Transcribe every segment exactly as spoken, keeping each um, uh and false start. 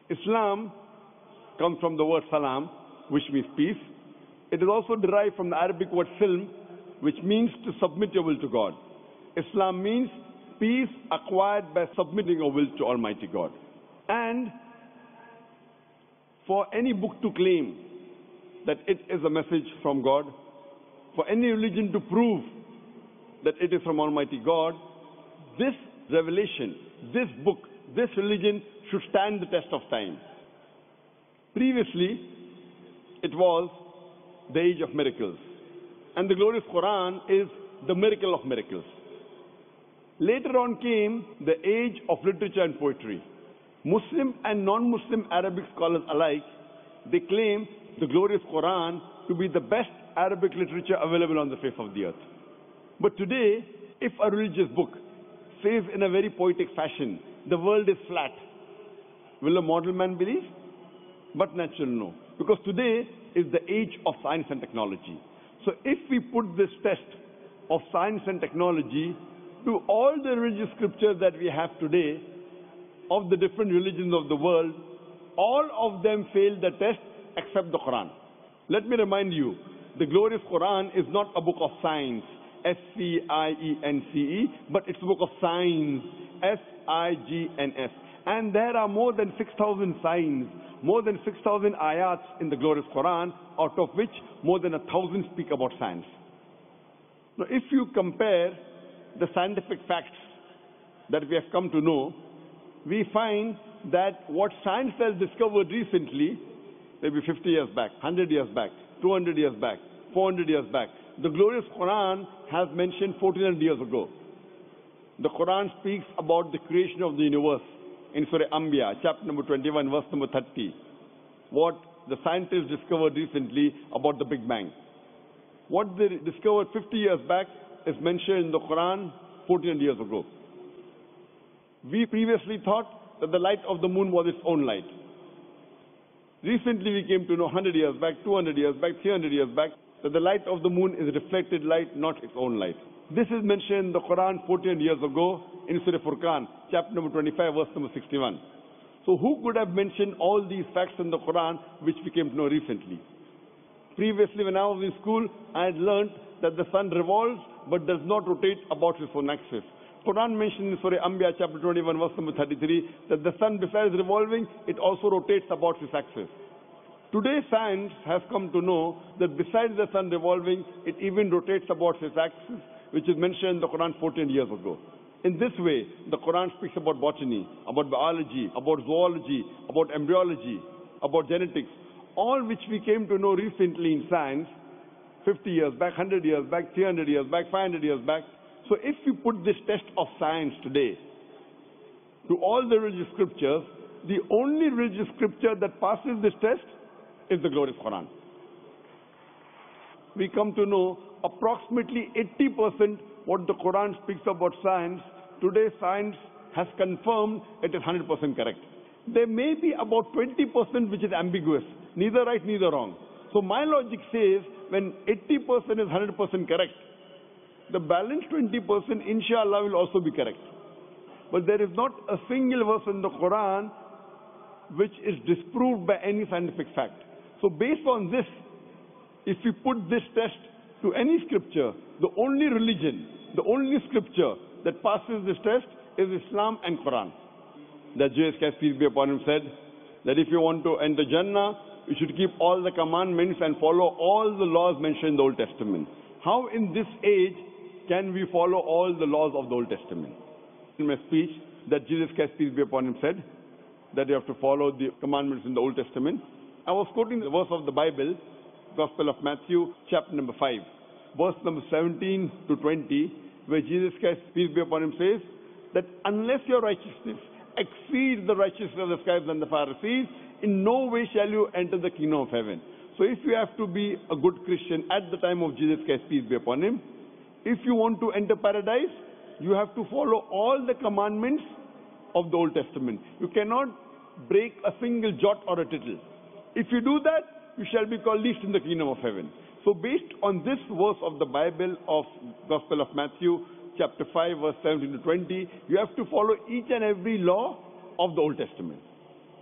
Islam comes from the word salam, which means peace. It is also derived from the Arabic word silm, which means to submit your will to God. Islam means peace acquired by submitting your will to Almighty God. And for any book to claim that it is a message from God, for any religion to prove that it is from Almighty God, this revelation, this book, this religion should stand the test of time. Previously, it was the age of miracles. And the glorious Quran is the miracle of miracles. Later on came the age of literature and poetry. Muslim and non-Muslim Arabic scholars alike, they claim the glorious Quran to be the best Arabic literature available on the face of the earth. But today, if a religious book says in a very poetic fashion, the world is flat, will a mortal man believe? But natural no. Because today is the age of science and technology. So if we put this test of science and technology to all the religious scriptures that we have today, of the different religions of the world, all of them fail the test except the Quran. Let me remind you, the glorious Quran is not a book of science, S C I E N C E, but it's a book of signs, S I G N S. And there are more than six thousand signs, more than six thousand ayats in the glorious Quran, out of which more than a thousand speak about science. Now, if you compare the scientific facts that we have come to know, we find that what science has discovered recently, maybe fifty years back, one hundred years back, two hundred years back, four hundred years back, the glorious Quran has mentioned fourteen hundred years ago. The Quran speaks about the creation of the universe in Surah Anbiya, chapter number twenty-one, verse number thirty. What the scientists discovered recently about the Big Bang. What they discovered fifty years back is mentioned in the Quran fourteen hundred years ago. We previously thought that the light of the moon was its own light. Recently we came to know one hundred years back, two hundred years back, three hundred years back, that the light of the moon is reflected light, not its own light. This is mentioned in the Quran fourteen hundred years ago in Surah Furqan, chapter number twenty-five, verse number sixty-one. So who could have mentioned all these facts in the Quran which we came to know recently? Previously, when I was in school, I had learned that the sun revolves but does not rotate about its own axis. Quran mentioned in Surah Anbiya, chapter twenty-one, verse number thirty-three, that the sun, besides revolving, it also rotates about its axis. Today, science has come to know that besides the sun revolving, it even rotates about its axis, which is mentioned in the Quran fourteen years ago. In this way, the Quran speaks about botany, about biology, about zoology, about embryology, about genetics, all which we came to know recently in science, fifty years back, one hundred years back, three hundred years back, five hundred years back. So if we put this test of science today to all the religious scriptures, the only religious scripture that passes this test is the glorious Quran. We come to know approximately eighty percent what the Quran speaks about science. Today science has confirmed it is one hundred percent correct. There may be about twenty percent which is ambiguous, neither right, neither wrong. So my logic says when eighty percent is one hundred percent correct, the balance twenty percent inshallah will also be correct. But there is not a single verse in the Quran which is disproved by any scientific fact. So based on this, if we put this test to any scripture, the only religion, the only scripture that passes this test is Islam and Quran. That Jesus Christ, peace be upon him, said that if you want to enter Jannah, you should keep all the commandments and follow all the laws mentioned in the Old Testament. How in this age can we follow all the laws of the Old Testament? In my speech, that Jesus Christ, peace be upon him, said that you have to follow the commandments in the Old Testament. I was quoting the verse of the Bible, Gospel of Matthew, chapter number five, verse number seventeen to twenty, where Jesus Christ, peace be upon him, says that unless your righteousness exceeds the righteousness of the scribes and the Pharisees, in no way shall you enter the kingdom of heaven. So if you have to be a good Christian at the time of Jesus Christ, peace be upon him, if you want to enter paradise, you have to follow all the commandments of the Old Testament. You cannot break a single jot or a tittle. If you do that, you shall be called least in the kingdom of heaven. So based on this verse of the Bible of Gospel of Matthew, chapter five, verse seventeen to twenty, you have to follow each and every law of the Old Testament.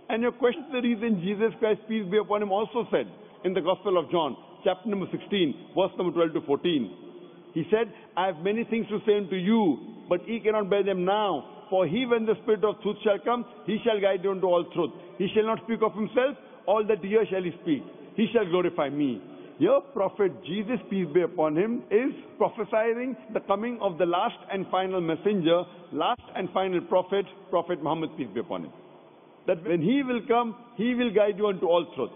And your question is the reason Jesus Christ, peace be upon him, also said in the Gospel of John, chapter number sixteen, verse number twelve to fourteen. He said, I have many things to say unto you, but ye cannot bear them now. For he, when the Spirit of truth shall come, he shall guide you into all truth. He shall not speak of himself, all that he hears shall he speak. He shall glorify me. Your prophet Jesus, peace be upon him, is prophesying the coming of the last and final messenger, last and final prophet, Prophet Muhammad, peace be upon him. That when he will come, he will guide you unto all truth.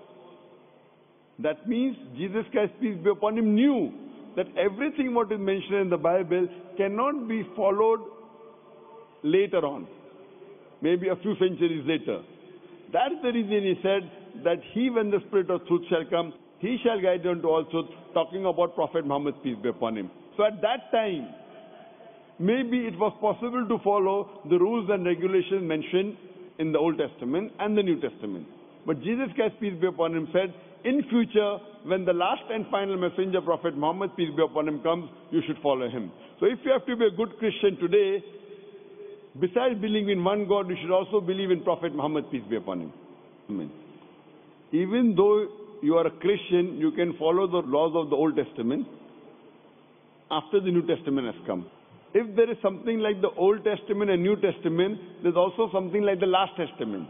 That means Jesus Christ, peace be upon him, knew that everything what is mentioned in the Bible cannot be followed later on, maybe a few centuries later. That's the reason he said that he, when the Spirit of truth shall come, he shall guide you unto all truth, talking about Prophet Muhammad, peace be upon him. So at that time, maybe it was possible to follow the rules and regulations mentioned in the Old Testament and the New Testament. But Jesus Christ, peace be upon him, said, in future, when the last and final messenger, Prophet Muhammad, peace be upon him, comes, you should follow him. So if you have to be a good Christian today, besides believing in one God, you should also believe in Prophet Muhammad, peace be upon him. Amen. Even though you are a Christian, you can follow the laws of the Old Testament after the New Testament has come. If there is something like the Old Testament and New Testament, there's also something like the Last Testament.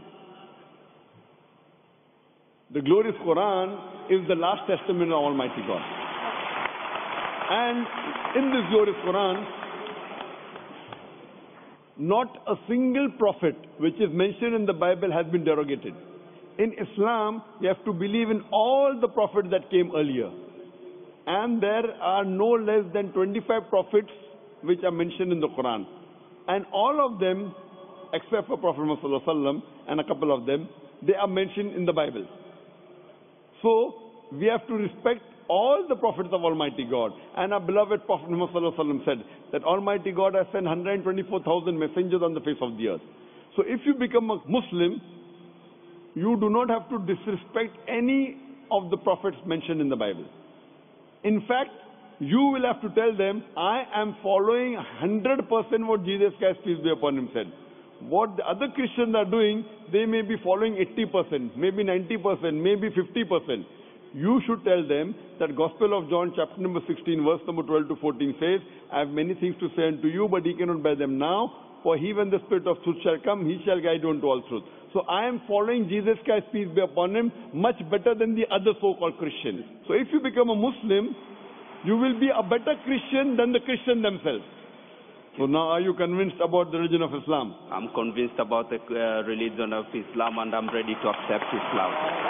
The glorious Quran is the last testament of Almighty God. And in this glorious Quran, not a single prophet which is mentioned in the Bible has been derogated. In Islam, you have to believe in all the prophets that came earlier. And there are no less than twenty-five prophets which are mentioned in the Quran. And all of them, except for Prophet Muhammad and a couple of them, they are mentioned in the Bible. So, we have to respect all the prophets of Almighty God. And our beloved Prophet Muhammad said that Almighty God has sent one hundred twenty-four thousand messengers on the face of the earth. So if you become a Muslim, you do not have to disrespect any of the prophets mentioned in the Bible. In fact, you will have to tell them, I am following one hundred percent what Jesus Christ, peace be upon him, said. What the other Christians are doing, they may be following eighty percent, maybe ninety percent, maybe fifty percent. You should tell them that Gospel of John chapter number sixteen, verse number twelve to fourteen says, I have many things to say unto you, but ye cannot bear them now. For he, when the Spirit of truth shall come, he shall guide you unto all truth. So I am following Jesus Christ, peace be upon him, much better than the other so-called Christians. So if you become a Muslim, you will be a better Christian than the Christians themselves. So now are you convinced about the religion of Islam? I'm convinced about the uh, religion of Islam, and I'm ready to accept Islam.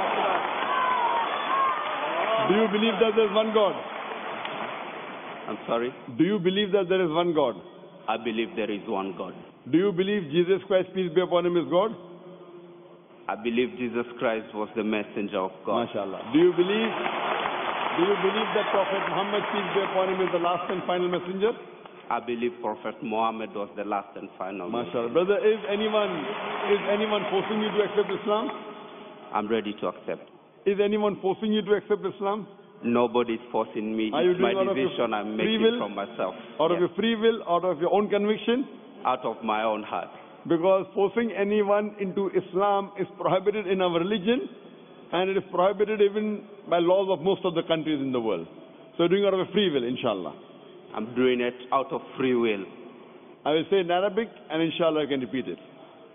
Do you believe that there is one God? I'm sorry? Do you believe that there is one God? I believe there is one God. Do you believe Jesus Christ, peace be upon him, is God? I believe Jesus Christ was the messenger of God. MashaAllah. Do you believe, do you believe that Prophet Muhammad, peace be upon him, is the last and final messenger? I believe Prophet Muhammad was the last and final MashaAllah. messenger. Brother, is anyone, is anyone forcing you to accept Islam? I'm ready to accept. Is anyone forcing you to accept Islam? Nobody's forcing me. Are you It's my doing out of your decision I'm free making will? from myself. Out of Yes. your free will, out of your own conviction? Out of my own heart. Because forcing anyone into Islam is prohibited in our religion, and it is prohibited even by laws of most of the countries in the world. So doing out of a free will, inshallah. I'm doing it out of free will. I will say in Arabic, and inshallah I can repeat it.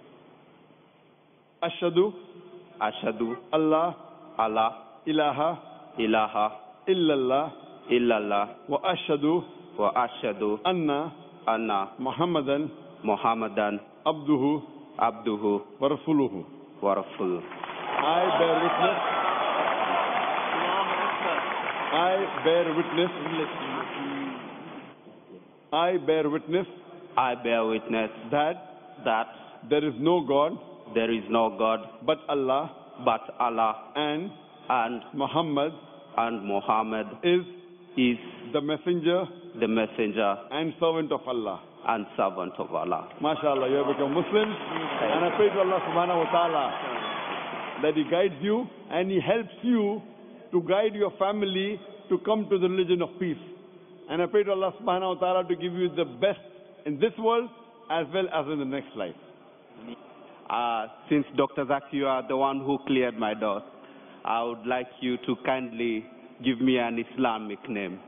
Ashhadu Ashhadu Allah Allah ilaha ilaha illallah illallah wa ashhadu wa ashhadu anna anna Muhammadan Muhammadan abduhu abduhu wa rasuluhu. wa rasuluh. I bear witness. I bear witness. I bear witness I bear witness that that there is no God there is no God but Allah, but Allah, and and Muhammad and Muhammad is is the messenger the messenger and servant of Allah. and servant of Allah. MashaAllah, you have become Muslim. And I pray to Allah subhanahu wa ta'ala that He guides you and He helps you to guide your family to come to the religion of peace. And I pray to Allah subhanahu wa ta'ala to give you the best in this world as well as in the next life. uh, since Doctor Zaki, you are the one who cleared my doors, I would like you to kindly give me an Islamic name.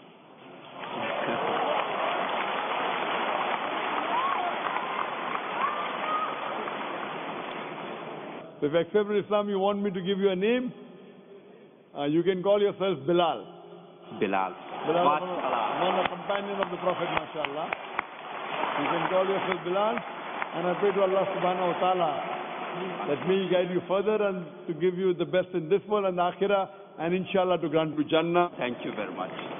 If you accepted Islam, you want me to give you a name? Uh, you can call yourself Bilal. Bilal. Bilal, MashaAllah. one a companion of the Prophet, mashallah. You can call yourself Bilal, and I pray to Allah subhanahu wa ta'ala that may He guide you further and to give you the best in this world and the akhirah, and inshallah to grant you Jannah. Thank you very much.